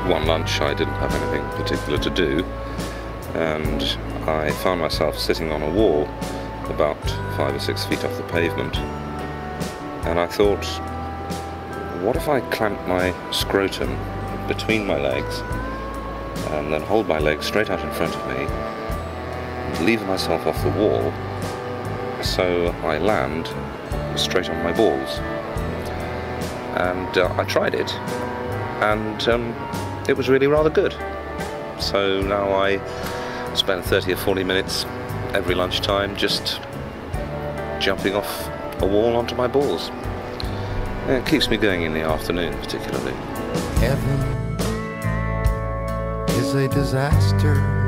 one lunch I didn't have anything particular to do, and I found myself sitting on a wall about 5 or 6 feet off the pavement, and I thought, what if I clamped my scrotum between my legs and then hold my legs straight out in front of me and lever myself off the wall so I land straight on my balls. And I tried it, and it was really rather good. So now I spend 30 or 40 minutes every lunchtime just jumping off a wall onto my balls. And it keeps me going in the afternoon particularly. Heaven is a disaster